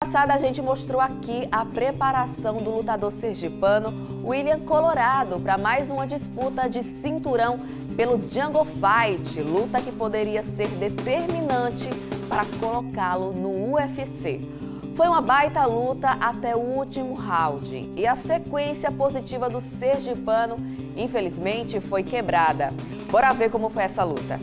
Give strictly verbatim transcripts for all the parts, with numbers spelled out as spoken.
Passada a gente mostrou aqui a preparação do lutador sergipano William Colorado para mais uma disputa de cinturão pelo Jungle Fight, luta que poderia ser determinante para colocá-lo no U F C. Foi uma baita luta até o último round e a sequência positiva do sergipano, infelizmente, foi quebrada. Bora ver como foi essa luta.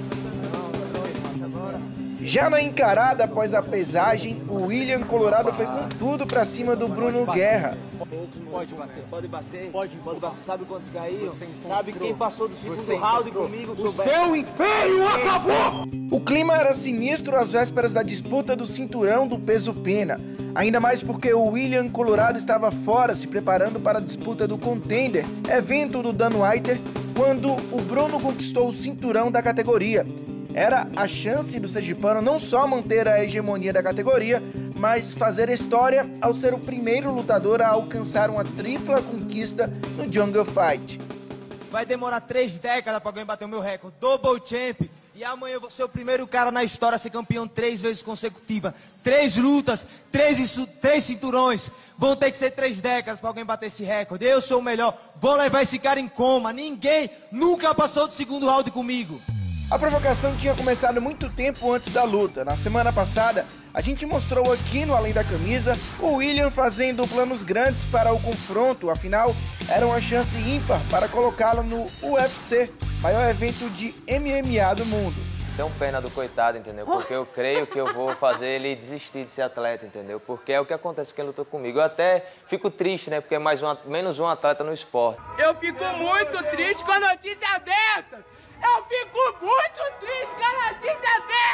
Já na encarada após a pesagem, o William Colorado foi com tudo pra cima do Bruno Guerra. Pode bater, pode bater, pode, pode bater. Sabe quantos caíram? Sabe quem passou do segundo round comigo? O seu império acabou! O clima era sinistro às vésperas da disputa do cinturão do peso pena. Ainda mais porque o William Colorado estava fora, se preparando para a disputa do Contender, evento do Dan White, quando o Bruno conquistou o cinturão da categoria. Era a chance do sergipano não só manter a hegemonia da categoria, mas fazer história ao ser o primeiro lutador a alcançar uma tripla conquista no Jungle Fight. Vai demorar três décadas para alguém bater o meu recorde, Double Champ. E amanhã eu vou ser o primeiro cara na história a ser campeão três vezes consecutiva. Três lutas, três, três cinturões. Vão ter que ser três décadas para alguém bater esse recorde. Eu sou o melhor, vou levar esse cara em coma. Ninguém nunca passou do segundo round comigo. A provocação tinha começado muito tempo antes da luta. Na semana passada, a gente mostrou aqui no Além da Camisa o William fazendo planos grandes para o confronto, afinal, era uma chance ímpar para colocá-lo no U F C, maior evento de M M A do mundo. Tenho pena do coitado, entendeu? Porque eu creio que eu vou fazer ele desistir de ser atleta, entendeu? Porque é o que acontece com quem lutou comigo. Eu até fico triste, né? Porque é mais um, menos um atleta no esporte. Eu fico muito triste com a notícia dessas! Eu fico muito triste com a notícia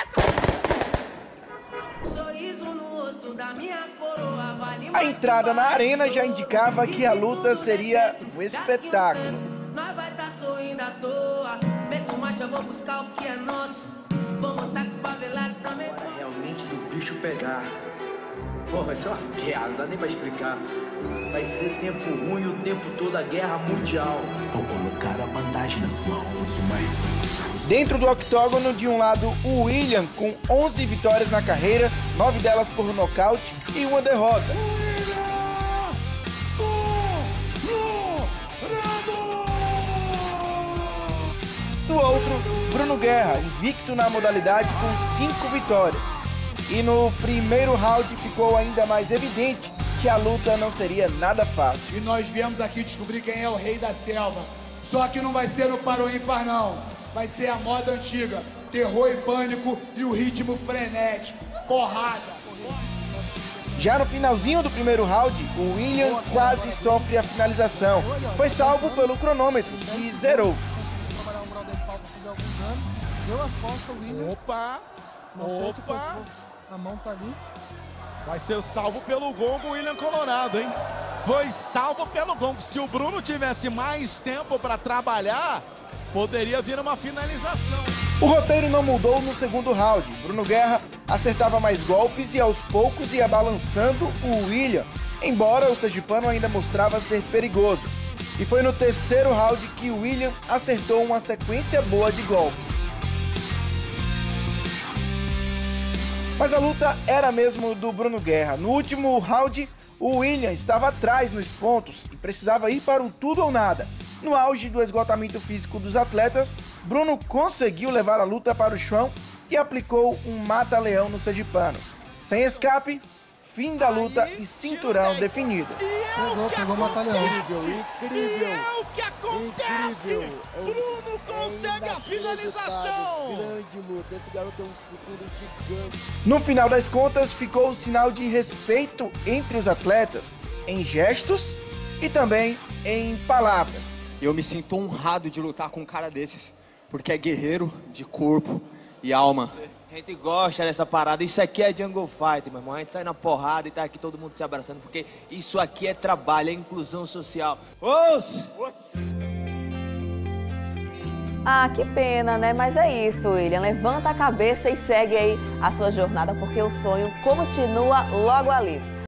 dentro! A entrada na arena já indicava que a luta seria um espetáculo. Nós vai tá sorrindo à toa. Beto Marcha, vou buscar o que é nosso. Vou mostrar que o favelado também pode. Realmente do bicho pegar. Pô, vai ser uma piada, não dá nem pra explicar. Vai ser tempo ruim o tempo todo, a guerra mundial. Vou colocar a bandagem nas mãos, uma reflexão. Dentro do octógono, de um lado, o William, com onze vitórias na carreira, nove delas por nocaute e uma derrota. Do outro, Bruno Guerra, invicto na modalidade com cinco vitórias. E no primeiro round ficou ainda mais evidente que a luta não seria nada fácil. E nós viemos aqui descobrir quem é o rei da selva. Só que não vai ser no par ou ímpar, não. Vai ser a moda antiga. Terror e pânico e o ritmo frenético. Porrada. Já no finalzinho do primeiro round, o William quase sofre a finalização. Foi salvo pelo cronômetro, que zerou. Deu as costas, o William. Opa! Não sei se Opa! a mão tá ali. Vai ser salvo pelo gongo, William Colorado, hein? Foi salvo pelo gongo. Se o Bruno tivesse mais tempo para trabalhar, poderia vir uma finalização. O roteiro não mudou no segundo round. Bruno Guerra acertava mais golpes e aos poucos ia balançando o William, embora o sergipano ainda mostrava ser perigoso. E foi no terceiro round que o William acertou uma sequência boa de golpes. Mas a luta era mesmo do Bruno Guerra. No último round, o William estava atrás nos pontos e precisava ir para o tudo ou nada. No auge do esgotamento físico dos atletas, Bruno conseguiu levar a luta para o chão e aplicou um mata-leão no sergipano. Sem escape, fim da luta e cinturão definido. Pegou, pegou o mata-leão. Incrível, incrível. É o que acontece. Incrível. Bruno consegue a finalização. Grande luta, esse garoto é um futuro gigante. No final das contas, ficou o sinal de respeito entre os atletas, em gestos e também em palavras. Eu me sinto honrado de lutar com um cara desses, porque é guerreiro de corpo e alma. A gente gosta dessa parada, isso aqui é Jungle Fight, meu irmão. A gente sai na porrada e tá aqui todo mundo se abraçando, porque isso aqui é trabalho, é inclusão social. Os! Os! Ah, que pena, né? Mas é isso, William. Levanta a cabeça e segue aí a sua jornada, porque o sonho continua logo ali.